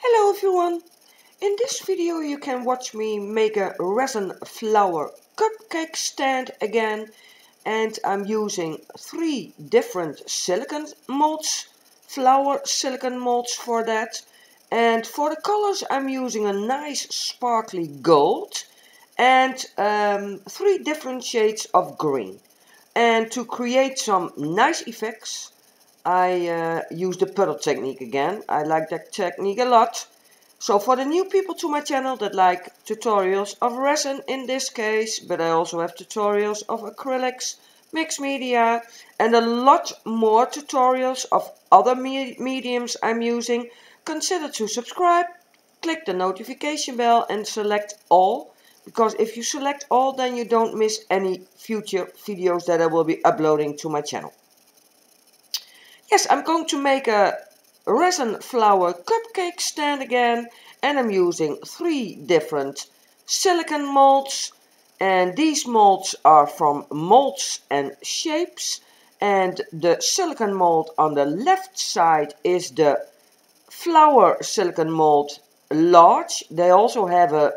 Hello everyone! In this video you can watch me make a resin flower cupcake stand again, and I'm using 3 different silicone molds, flower silicone molds for that. And for the colors I'm using a nice sparkly gold and 3 different shades of green. And to create some nice effects I use the puddle technique again. I like that technique a lot. So for the new people to my channel that like tutorials of resin in this case, but I also have tutorials of acrylics, mixed media, and a lot more tutorials of other mediums I'm using, consider to subscribe, click the notification bell and select all, because if you select all then you don't miss any future videos that I will be uploading to my channel. Yes, I'm going to make a resin flower cupcake stand again, and I'm using 3 different silicone molds, and these molds are from Molds and Shapes, and the silicone mold on the left side is the flower silicone mold large. They also have a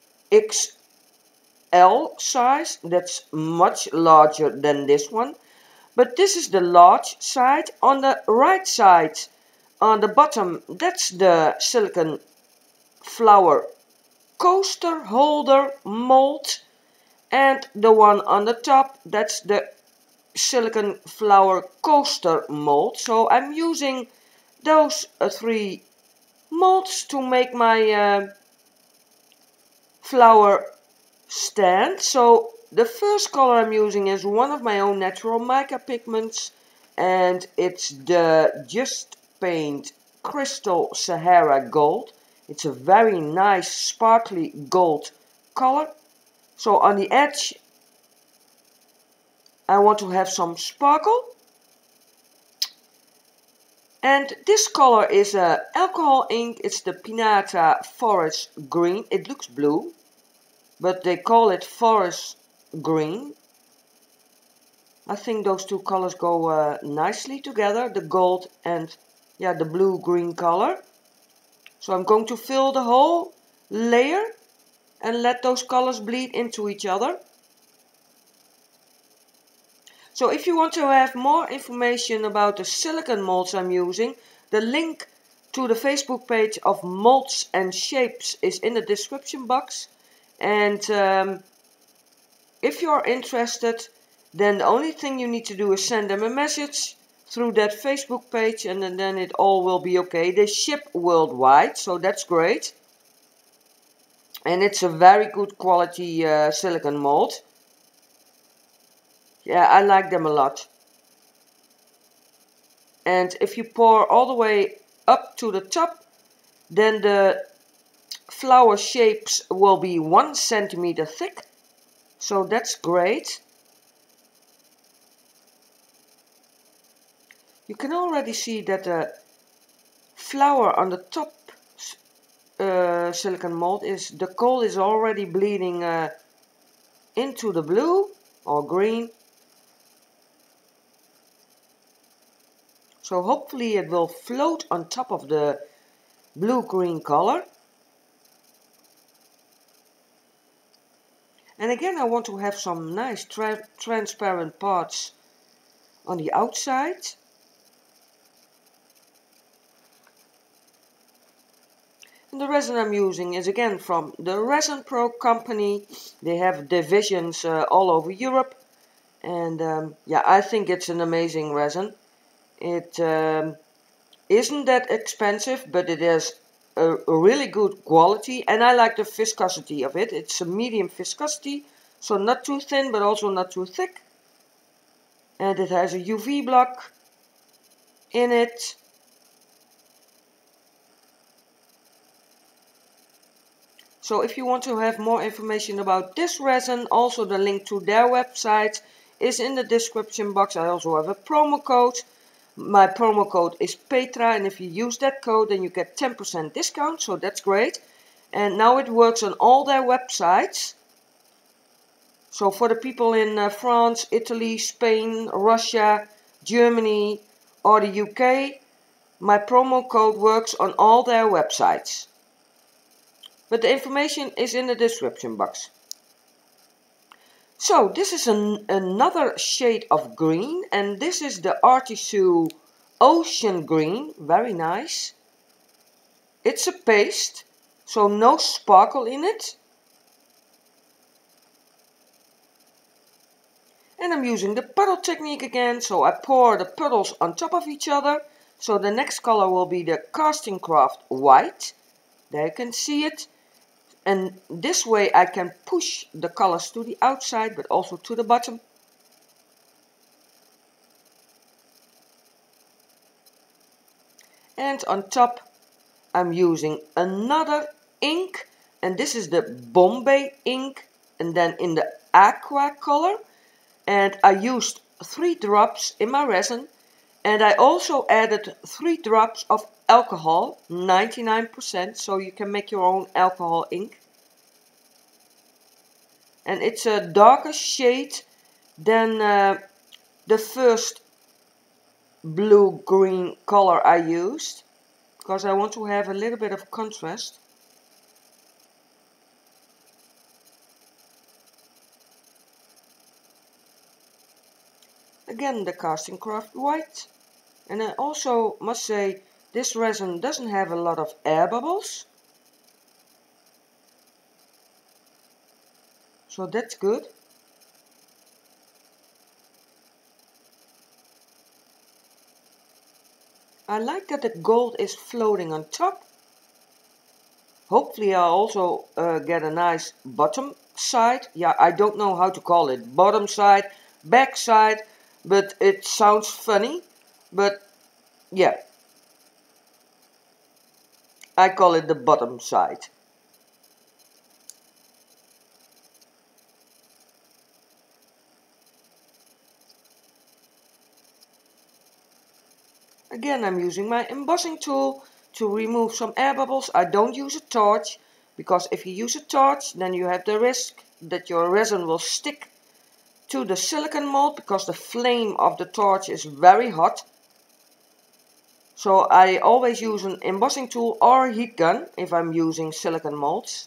XL size that's much larger than this one. But this is the large side. On the right side, on the bottom, that's the silicone flower coaster holder mold. And the one on the top, that's the silicone flower coaster mold. So I'm using those 3 molds to make my flower stand. So the first color I'm using is one of my own natural mica pigments, and it's the Just Paint Crystal Sahara Gold. It's a very nice sparkly gold color. So on the edge I want to have some sparkle. And this color is a alcohol ink. It's the Pinata Forest Green. It looks blue, but they call it forest green. I think those 2 colors go nicely together, the gold and the blue-green color. So I'm going to fill the whole layer and let those colors bleed into each other. So if you want to have more information about the silicone molds I'm using, the link to the Facebook page of Molds and Shapes is in the description box. And if you're interested, then the only thing you need to do is send them a message through that Facebook page, and then it all will be okay. They ship worldwide, so that's great. And it's a very good quality silicone mold. Yeah, I like them a lot. And if you pour all the way up to the top, then the flower shapes will be 1 centimeter thick. So that's great. You can already see that the flower on the top silicone mold the gold is already bleeding into the blue or green. So hopefully it will float on top of the blue-green color. And again I want to have some nice transparent parts on the outside. And the resin I'm using is again from the Resin Pro company. They have divisions all over Europe, and yeah, I think it's an amazing resin. It isn't that expensive, but it has a really good quality, and I like the viscosity of it. It's a medium viscosity, so not too thin but also not too thick. And it has a UV block in it. So if you want to have more information about this resin, also the link to their website is in the description box. I also have a promo code. My promo code is Petra, and if you use that code then you get 10% discount, so that's great. And now it works on all their websites. So for the people in France, Italy, Spain, Russia, Germany or the UK, My promo code works on all their websites. But the information is in the description box. So this is another shade of green, and this is the Artisue Ocean Green. Very nice. It's a paste, so no sparkle in it. And I'm using the puddle technique again, so I pour the puddles on top of each other. So the next color will be the Casting Craft White. There you can see it. And this way I can push the colors to the outside, but also to the bottom. And on top I'm using another ink, and this is the Bombay ink, and then in the aqua color. And I used 3 drops in my resin, and I also added 3 drops of alcohol, 99%, so you can make your own alcohol ink. And it's a darker shade than the first blue-green color I used, because I want to have a little bit of contrast. Again, the Casting Craft White. And I also must say, this resin doesn't have a lot of air bubbles, so that's good. I like that the gold is floating on top. Hopefully I'll also get a nice bottom side. Yeah, I don't know how to call it. Bottom side, back side, but it sounds funny. But yeah, I call it the bottom side. Again, I'm using my embossing tool to remove some air bubbles. I don't use a torch, because if you use a torch, then you have the risk that your resin will stick to the silicone mold, because the flame of the torch is very hot. So I always use an embossing tool or a heat gun if I'm using silicone molds.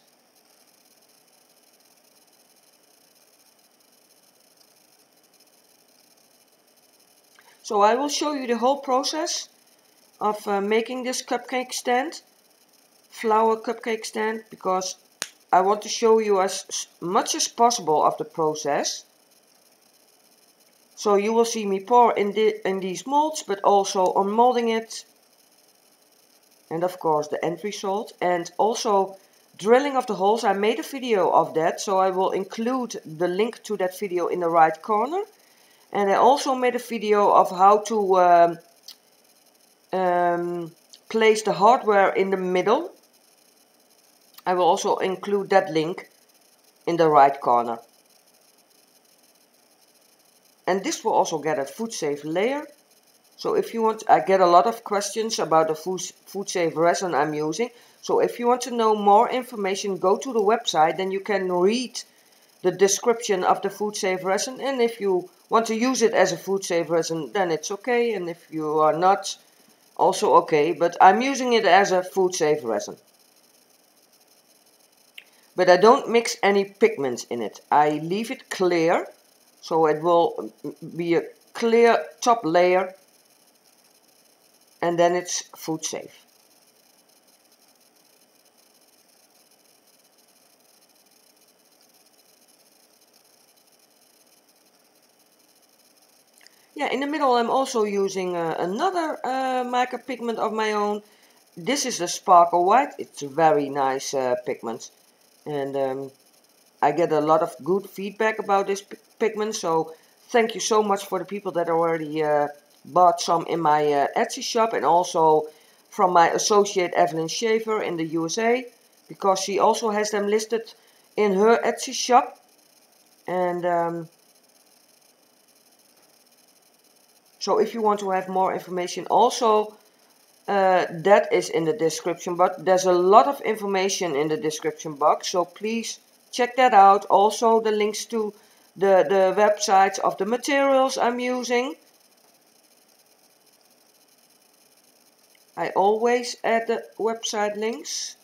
So I will show you the whole process of making this cupcake stand, flower cupcake stand, because I want to show you as much as possible of the process. So you will see me pour in these molds, but also on molding it, and of course the end result, and also drilling of the holes. I made a video of that, so I will include the link to that video in the right corner. And I also made a video of how to place the hardware in the middle. I will also include that link in the right corner. And this will also get a food safe layer. So if you want, I get a lot of questions about the food safe resin I'm using. So if you want to know more information, go to the website, then you can read the description of the food safe resin. And if you want to use it as a food safe resin, then it's okay. And if you are not, also okay. But I'm using it as a food safe resin. But I don't mix any pigments in it. I leave it clear, so it will be a clear top layer, and then it's food safe. Yeah, in the middle I'm also using another mica pigment of my own. This is the Sparkle White. It's a very nice pigment, and I get a lot of good feedback about this pigment, so thank you so much for the people that already bought some in my Etsy shop, and also from my associate Evelyn Shaver in the USA, because she also has them listed in her Etsy shop. And so if you want to have more information, also that is in the description box. There's a lot of information in the description box, so please check that out. Also the links to the websites of the materials I'm using. I always add the website links.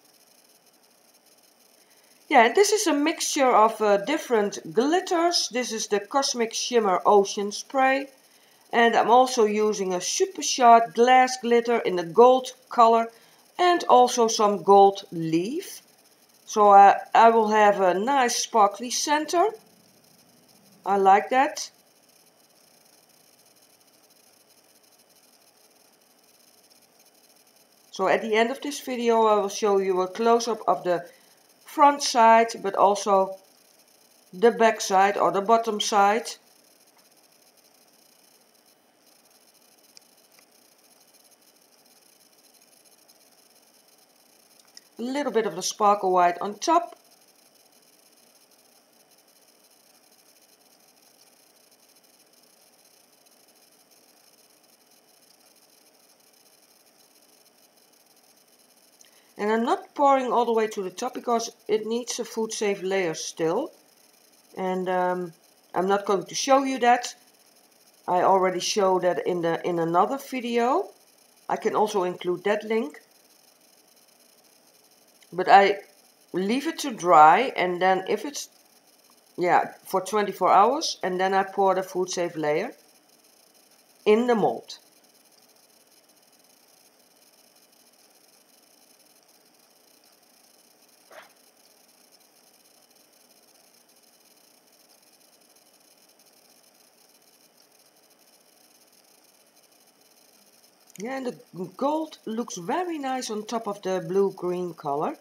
Yeah, and this is a mixture of different glitters. This is the Cosmic Shimmer Ocean Spray. And I'm also using a Super Shot glass glitter in the gold color and also some gold leaf. So I will have a nice sparkly center. I like that. So at the end of this video I will show you a close-up of the front side, but also the back side or the bottom side. A little bit of the sparkle white on top. And I'm not pouring all the way to the top because it needs a food safe layer still. And I'm not going to show you that. I already showed that in another video. I can also include that link. But I leave it to dry, and then if it's, yeah, for 24 hours, and then I pour the food safe layer in the mold. Yeah, and the gold looks very nice on top of the blue-green color.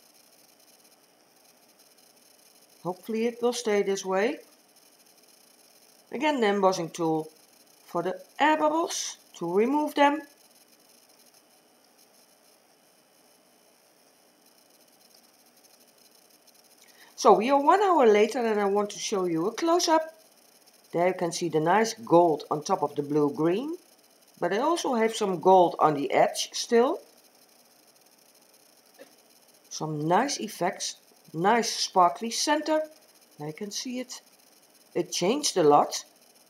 Hopefully it will stay this way. Again, the embossing tool for the air bubbles to remove them. So we are 1 hour later and I want to show you a close-up. There you can see the nice gold on top of the blue-green. But I also have some gold on the edge still. Some nice effects. Nice sparkly center. I can see it. It changed a lot.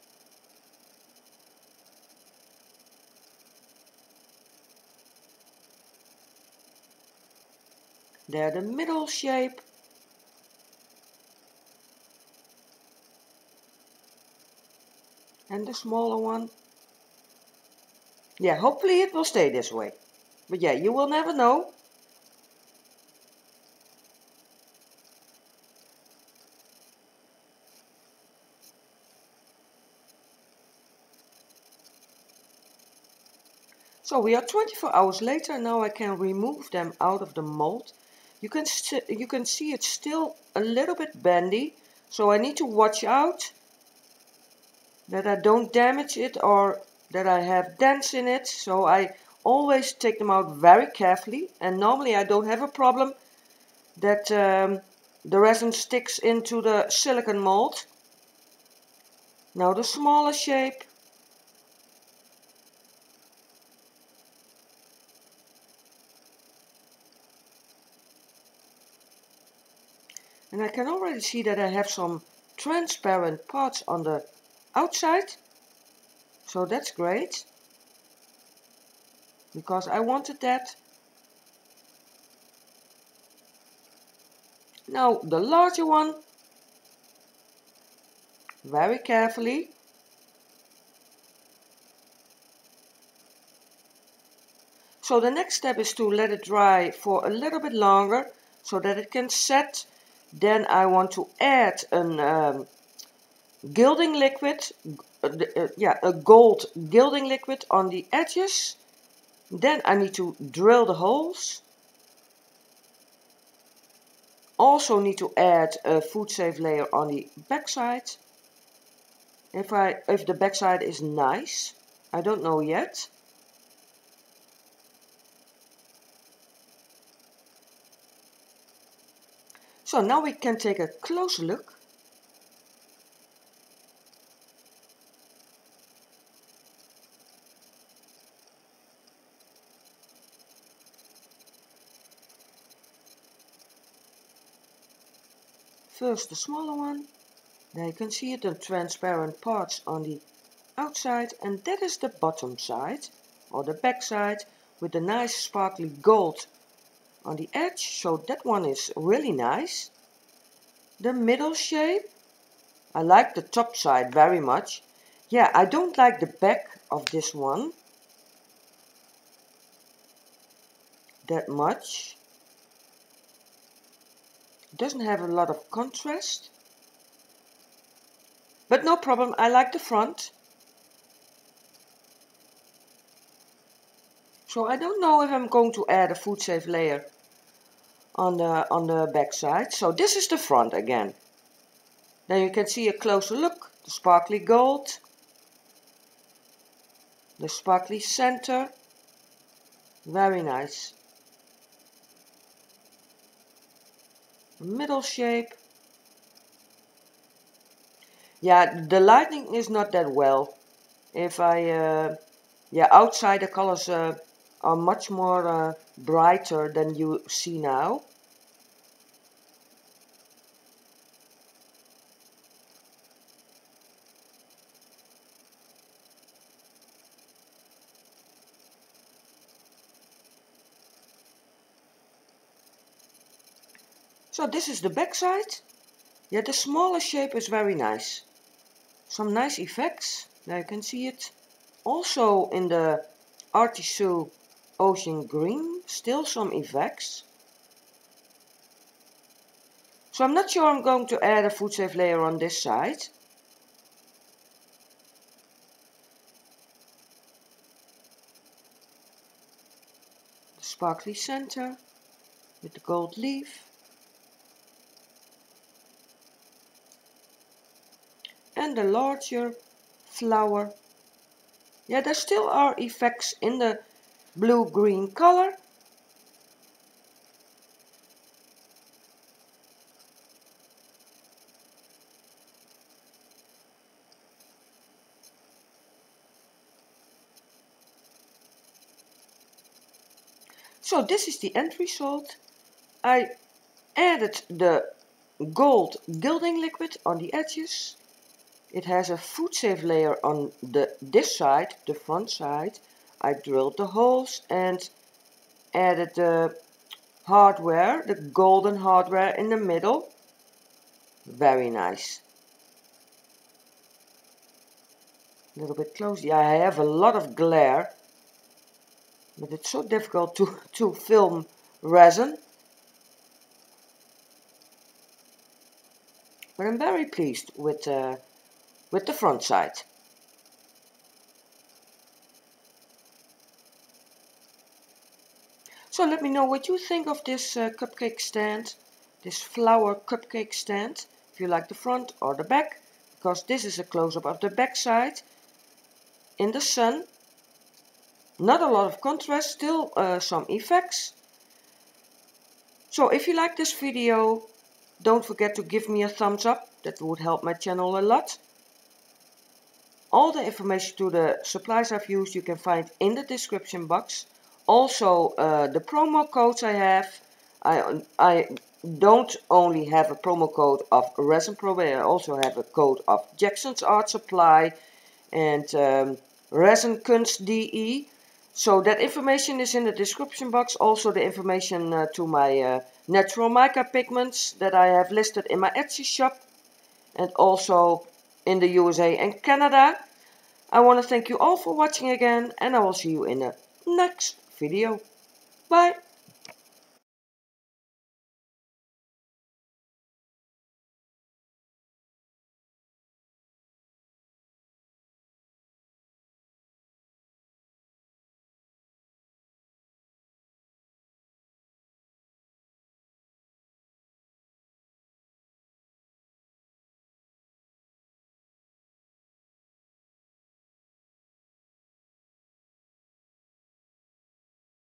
There the middle shape. And the smaller one. Yeah, hopefully it will stay this way. But yeah, you will never know. So we are 24 hours later. Now I can remove them out of the mold. You can see it's still a little bit bendy. So I need to watch out that I don't damage it or that I have dents in it. So I always take them out very carefully. And normally I don't have a problem that the resin sticks into the silicone mold. Now the smaller shape. And I can already see that I have some transparent parts on the outside. So that's great. Because I wanted that. Now the larger one. Very carefully. So the next step is to let it dry for a little bit longer so that it can set. Then I want to add a gilding liquid, a gold gilding liquid on the edges. Then I need to drill the holes. Also need to add a food safe layer on the backside. If the backside is nice, I don't know yet. So now we can take a closer look. First the smaller one. There you can see the transparent parts on the outside, and that is the bottom side or the back side with the nice sparkly gold on the edge, so that one is really nice. The middle shape, I like the top side very much. Yeah, I don't like the back of this one that much. It doesn't have a lot of contrast. But no problem, I like the front. So I don't know if I'm going to add a food safe layer on the back side. So this is the front again. Then you can see a closer look. The sparkly gold. The sparkly center. Very nice. Middle shape. Yeah, the lighting is not that well. If I, yeah, outside the colors are much more brighter than you see now. So this is the back side. Yeah, the smaller shape is very nice. Some nice effects. There you can see it. Also in the Artichoke Ocean Green, still some effects. So I'm not sure I'm going to add a food safe layer on this side. The sparkly center with the gold leaf. And the larger flower. Yeah, there still are effects in the blue-green color. So this is the end result. I added the gold gilding liquid on the edges. It has a food safe layer on this side, the front side. I drilled the holes and added the hardware, the golden hardware in the middle. Very nice. A little bit close. Yeah, I have a lot of glare, but it's so difficult to film resin. But I'm very pleased with the front side. So let me know what you think of this cupcake stand, this flower cupcake stand, if you like the front or the back, because this is a close-up of the back side in the sun. Not a lot of contrast, still some effects. So if you like this video, don't forget to give me a thumbs up, that would help my channel a lot. All the information to the supplies I've used you can find in the description box. Also the promo codes I have. I don't only have a promo code of Resin Pro, but I also have a code of Jackson's Art Supply and Resin Kunst DE. So that information is in the description box. Also the information to my natural mica pigments that I have listed in my Etsy shop. And also in the USA and Canada. I want to thank you all for watching again, and I will see you in the next video. Bye!